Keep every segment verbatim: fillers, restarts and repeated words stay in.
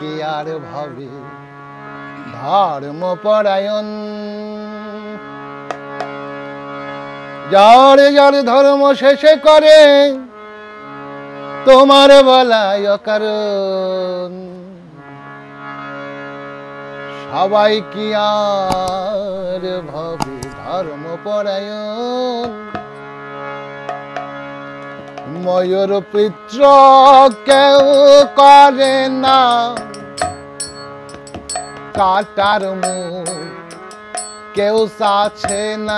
কি আর ভাবে ধর্মপরায়ণ যার যার ধর্ম শেষে করে তোমার বলায় কারণ সবাই কি আর ভাবে ধর্মপরায়ণ ময়ূর পিত্র কেউ করে না কাটার মুখ কেউ সাছে না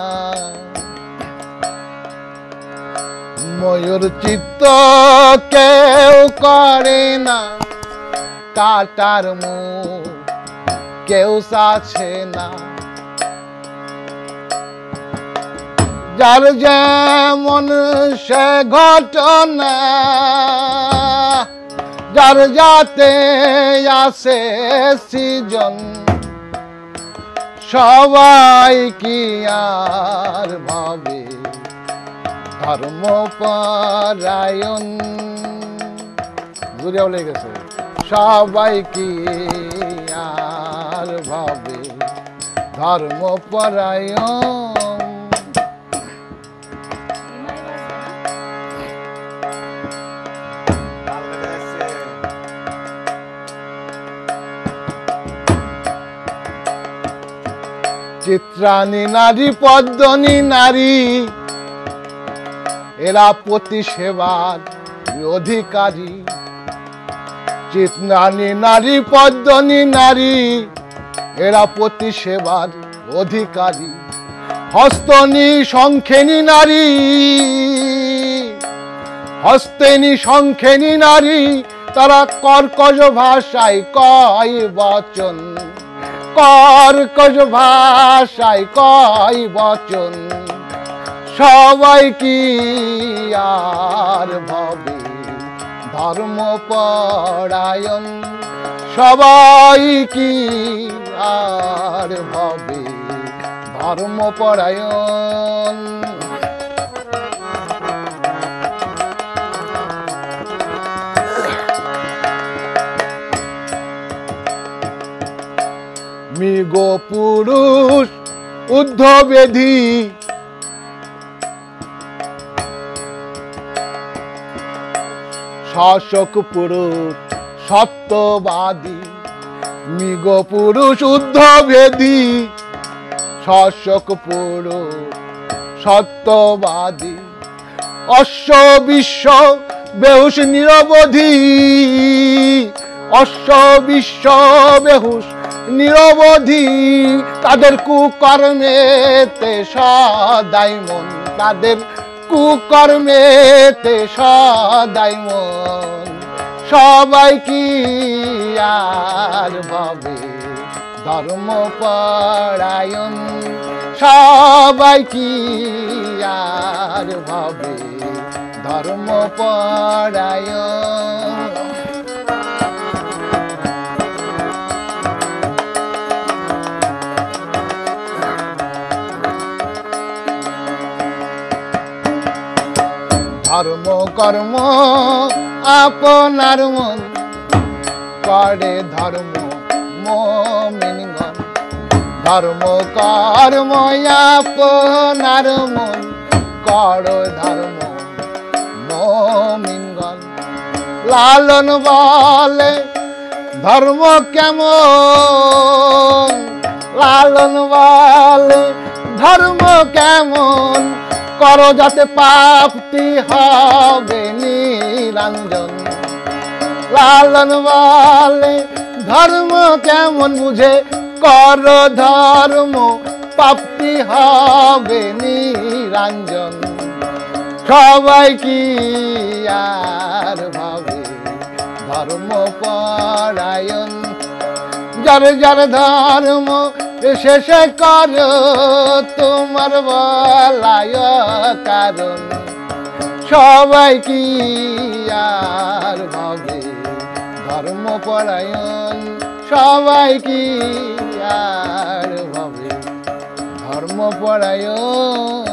ময়ূর চিত্ত কেউ করে না কাটার মুখ কেউ সাছে না যার যেমন সে ঘটনা যার যাতে আসে সৃজন সবাই কি আর ভাবে ধর্মপরায়ণ বুঝে বলে গেছে সবাই কি আর ভাবে ধর্মপরায়ণ চিত্রাণী নারী পদ্মনী নারী এরা পতি সেবার অধিকারী চিত্রাণী নারী পদ্মনী নারী এরা পতি সেবার অধিকারী হস্তনী শঙ্খেনী নারী হস্তেনী শঙ্খেনী নারী তারা কর্কশ ভাষায় কয় বচন কর্কশ ভাষায় কয় বচন সবাই কি আর ভাবে ধর্মপরায়ণ সবাই কি আর ভাবে ধর্মপরায়ণ মৃগ পুরুষ ঊর্ধ্ববেদী শাসক পুরুষ সত্যবাদী মৃগ পুরুষ ঊর্ধ্ববেদী শাসক পুরুষ সত্যবাদী অশ্ব বিশ্ব বেহুশ নিরবধি অশ্ব বিশ্ব বেহুশ নিরবধি তাদের কুকর্মেতে সদাই মন তাদের কুকর্মেতে সদাই মন সবাই কি আর ভাবে ধর্মপরায়ণ সবাই কি আর ভাবে ধর্মপরায়ণ ধর্ম কর্ম আপনার মন করে ধর্ম মুমিনগণ ধর্ম কর্ম আপনার মন করে ধর্ম মুমিনগণ লালন বলে ধর্ম কেমন লালন বলে ধর্ম কেমন করো যাতে প্রাপ্তি হবে নিরঞ্জন লালন বলে ধর্ম কেমন বুঝে করো ধর্ম প্রাপ্তি হবে নিরঞ্জন সবাই কি আর ভাবে ধর্মপরায়ণ যার যার ধর্ম শেষে করো তোমার বলায় কারণ সবাই কি আর ভাবে ধর্মপরায়ণ সবাই কি আর ভাবে ধর্মপরায়ণ